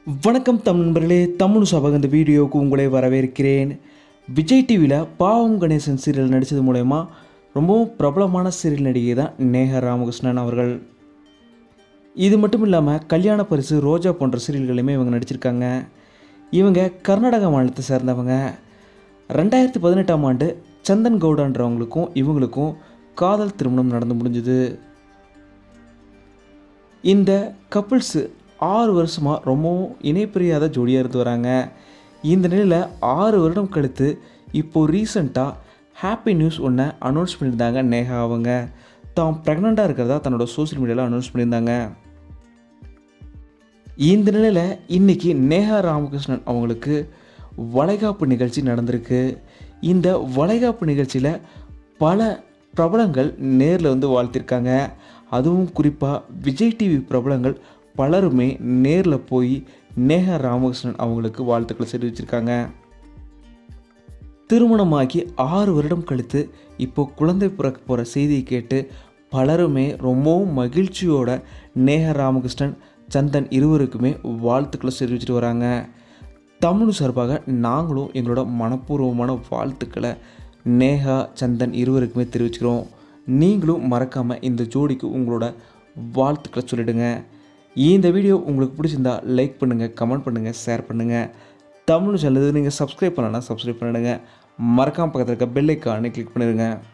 வணக்கம் தமிழ் நண்பர்களே, தமிழ் சபக இந்த வீடியோவுக்கு உங்களை வரவேற்கிறேன். விஜய் டிவியில் பாவம் கணேசன் சீரியல் நடித்தது மூலயமா ரொம்பவும் பிரபலமான சீரியல் நடிகை தான் நேஹா ராமகிருஷ்ணன் அவர்கள். இது மட்டும் இல்லாமல் கல்யாண பரிசு, ரோஜா போன்ற சீரியல்களையுமே இவங்க நடிச்சிருக்காங்க. இவங்க கர்நாடக மாநிலத்தை சேர்ந்தவங்க. 2018ஆம் ஆண்டு சந்தன் கவுடான்றவங்களுக்கும் இவங்களுக்கும் காதல் திருமணம் நடந்து முடிஞ்சுது. இந்த கப்புள்ஸு 6 வருஷமாக ரொம்பவும் இணைப்பிரியாத ஜோடியாக இருந்து வராங்க. இந்த நிலையில் 6 வருடம் கழித்து இப்போது ரீசெண்டாக ஹாப்பி நியூஸ் ஒன்று அனௌன்ஸ் பண்ணியிருந்தாங்க. நேஹா அவங்க தான் ப்ரெக்னெண்ட்டாக இருக்கிறதா தன்னோட சோஷியல் மீடியாவில் அனௌன்ஸ் பண்ணியிருந்தாங்க. இந்த நிலையில் இன்றைக்கி நேஹா ராமகிருஷ்ணன் அவங்களுக்கு வளைகாப்பு நிகழ்ச்சி நடந்திருக்கு. இந்த வளைகாப்பு நிகழ்ச்சியில் பல பிரபலங்கள் நேரில் வந்து வாழ்த்திருக்காங்க. அதுவும் குறிப்பாக விஜய் டிவி பிரபலங்கள் பலருமே நேரில் போய் நேஹா ராமகிருஷ்ணன் அவங்களுக்கு வாழ்த்துக்களை தெரிவிச்சிருக்காங்க. திருமணமாகி 6 வருடம் கழித்து இப்போ குழந்தை பிறக்க போகிற செய்தியை கேட்டு பலருமே ரொம்பவும் மகிழ்ச்சியோட நேஹா ராமகிருஷ்ணன், சந்தன் இருவருக்குமே வாழ்த்துக்களை தெரிவிச்சிட்டு வராங்க. தமிழ் சார்பாக நாங்களும் எங்களோட மனப்பூர்வமான வாழ்த்துக்களை நேஹா, சந்தன் இருவருக்குமே தெரிவிச்சுக்கிறோம். நீங்களும் மறக்காமல் இந்த ஜோடிக்கு உங்களோட வாழ்த்துக்களை சொல்லிவிடுங்க. இந்த வீடியோ உங்களுக்கு பிடிச்சிருந்தா லைக் பண்ணுங்கள், கமெண்ட் பண்ணுங்கள், ஷேர் பண்ணுங்கள். தமிழ் சேனல் நீங்கள் சப்ஸ்கிரைப் பண்ணலன்னா சப்ஸ்கிரைப் பண்ணிடுங்க. மறக்காமல் பக்கத்தில் இருக்க பெல் ஐக்கானை கிளிக் பண்ணிடுங்க.